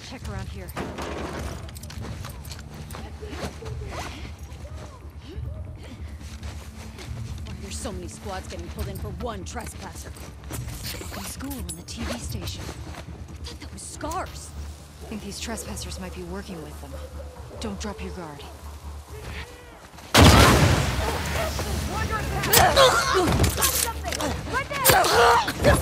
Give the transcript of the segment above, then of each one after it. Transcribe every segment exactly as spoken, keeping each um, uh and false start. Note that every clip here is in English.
check around here. Why are there so many squads getting pulled in for one trespasser? Fucking school and the T V station. I thought that was Scars. I think these trespassers might be working with them. Don't drop your guard. Right there!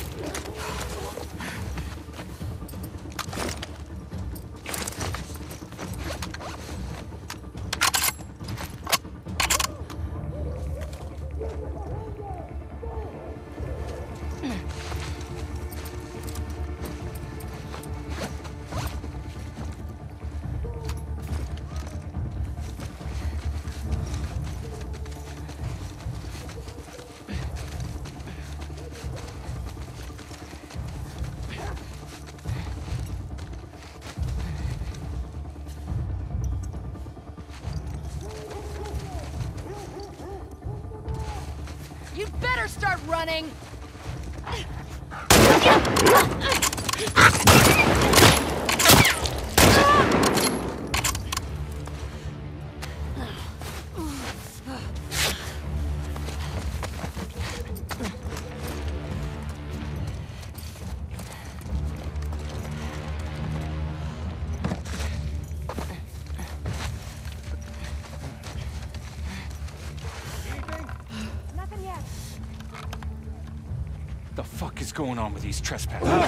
You'd better start running! The fuck is going on with these trespassers?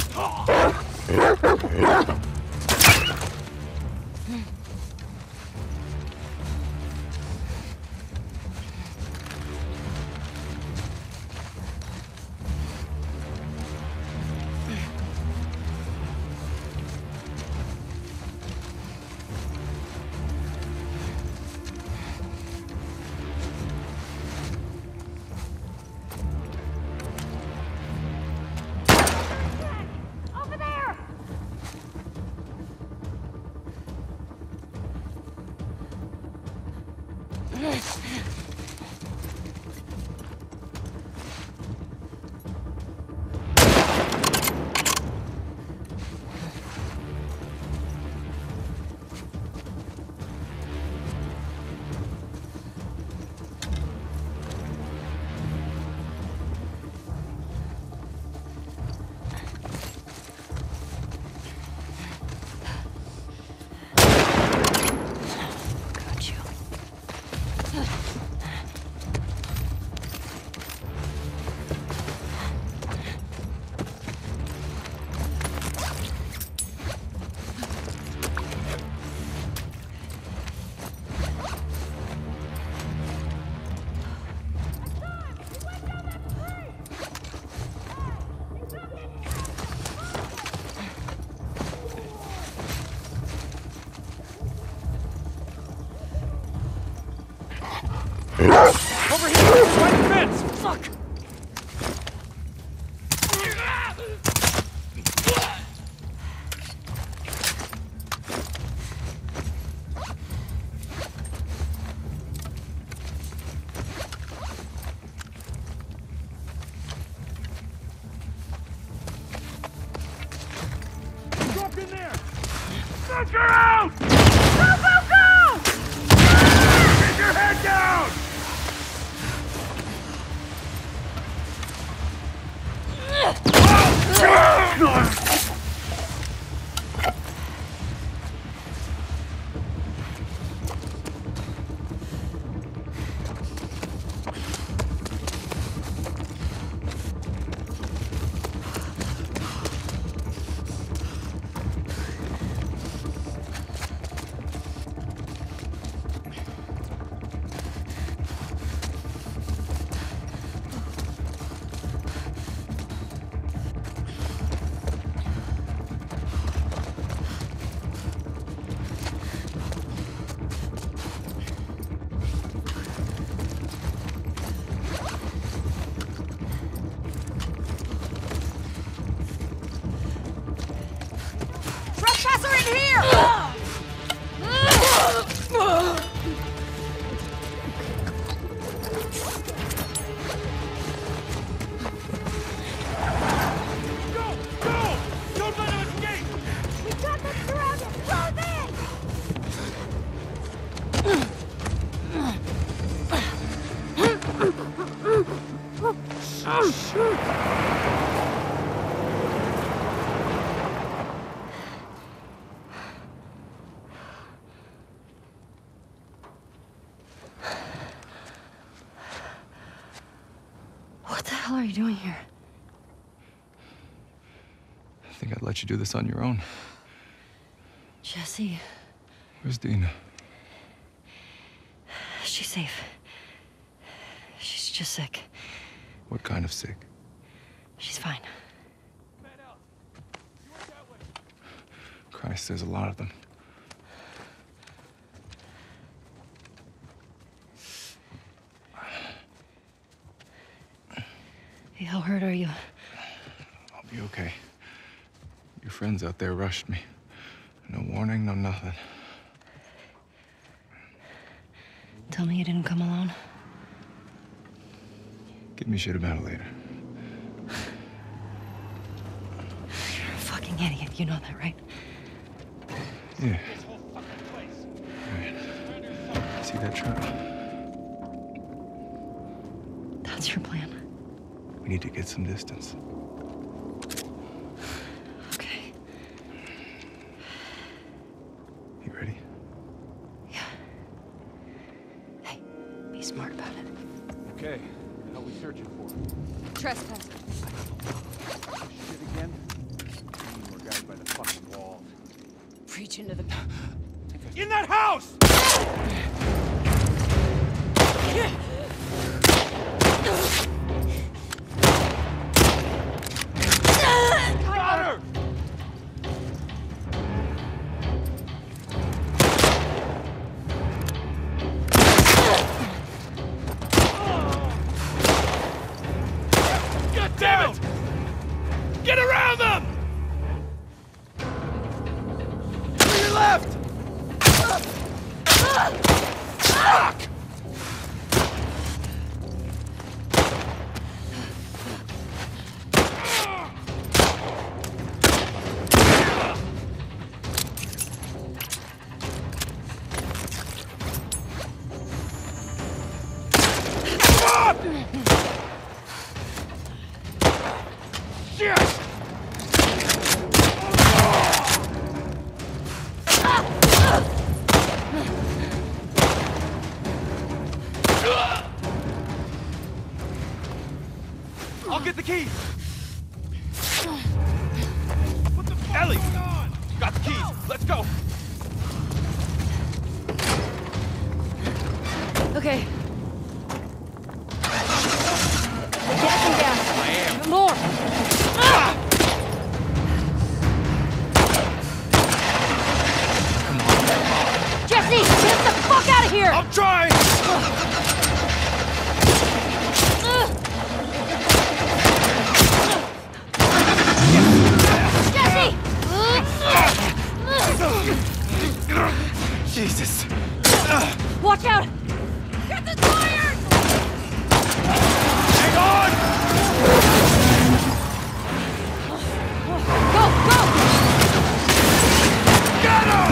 Over here! Right fence! Fuck! Drop in there! Knock her out! Go, go, go! Keep your head down! you doing here? I think I'd let you do this on your own. Jesse. Where's Dina? She's safe. She's just sick. What kind of sick? She's fine. Christ, there's a lot of them. Hey, how hurt are you? I'll be okay. Your friends out there rushed me. No warning, no nothing. Tell me you didn't come alone. Give me shit about it later. You're a fucking idiot. You know that, right? Yeah. Right. See that truck? That's your plan. We need to get some distance. Okay. You ready? Yeah. Hey, be smart about it. Okay, how are we searching for? Trespasser. Shit again? More guys by the fucking wall. Preach into the... In that house! Got her! God damn it! Get around them! To your left! Fuck! Fuck! Shit! I'll get the keys. What the fuck Ellie, is going on? You got the keys. Let's go. Okay. Get some gas. I am. Even more. Ah! Jesse, get the fuck out of here! I'm trying. Jesse! Jesus. Watch out! Get the tires! Hang on. Go, go! Get him!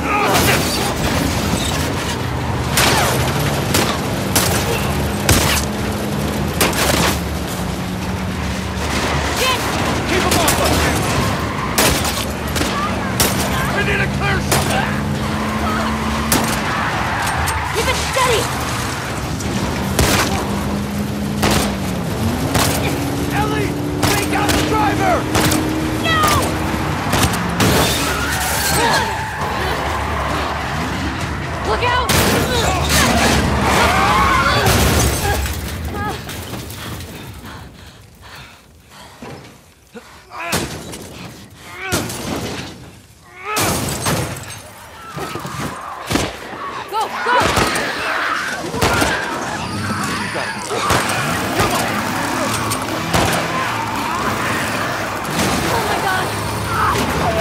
Get! Keep him off us! We need a clear shot! Keep it steady! Ellie! Take out the driver! No! Look out! Go, go! Oh my god!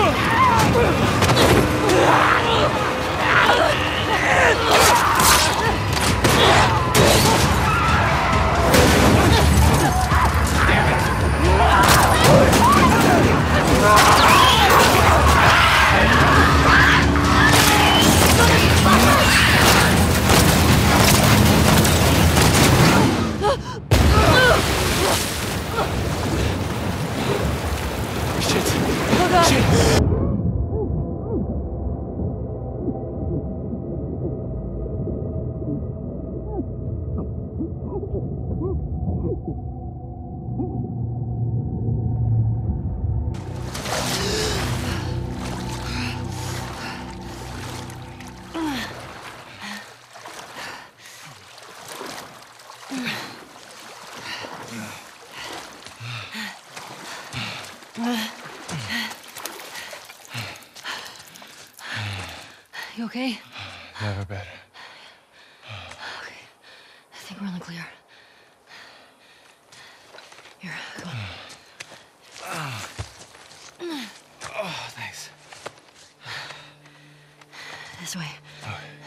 Shit. Oh god! Shit. You okay? Never better. Okay. I think we're on the clear. Here, come on. Oh, thanks. This way. Okay.